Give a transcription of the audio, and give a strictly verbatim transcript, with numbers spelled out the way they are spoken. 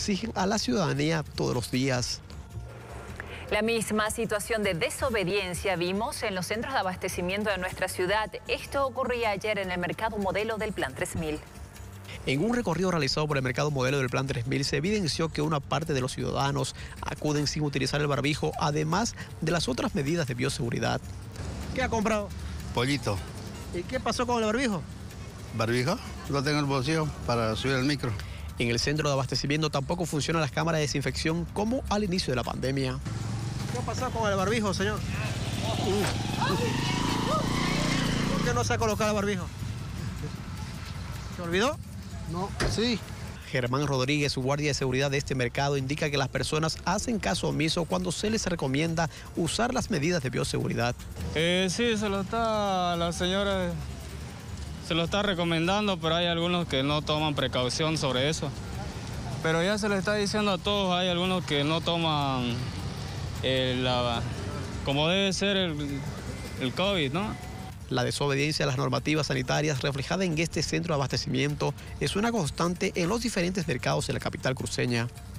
exigen a la ciudadanía todos los días. La misma situación de desobediencia vimos en los centros de abastecimiento de nuestra ciudad. Esto ocurría ayer en el mercado modelo del Plan tres mil. En un recorrido realizado por el mercado modelo del Plan tres mil se evidenció que una parte de los ciudadanos acuden sin utilizar el barbijo, además de las otras medidas de bioseguridad. ¿Qué ha comprado? Pollito. ¿Y qué pasó con el barbijo? ¿Barbijo? Lo tengo en el bolsillo para subir al micro. En el centro de abastecimiento tampoco funcionan las cámaras de desinfección como al inicio de la pandemia. ¿Qué ha pasado con el barbijo, señor? ¿Por qué no se ha colocado el barbijo? ¿Se olvidó? No, sí. Germán Rodríguez, guardia de seguridad de este mercado, indica que las personas hacen caso omiso cuando se les recomienda usar las medidas de bioseguridad. Eh, sí, se lo está, la señora se lo está recomendando, pero hay algunos que no toman precaución sobre eso. Pero ya se le está diciendo a todos, hay algunos que no toman el, la, como debe ser el, el COVID, ¿no? La desobediencia a las normativas sanitarias reflejada en este centro de abastecimiento es una constante en los diferentes mercados de la capital cruceña.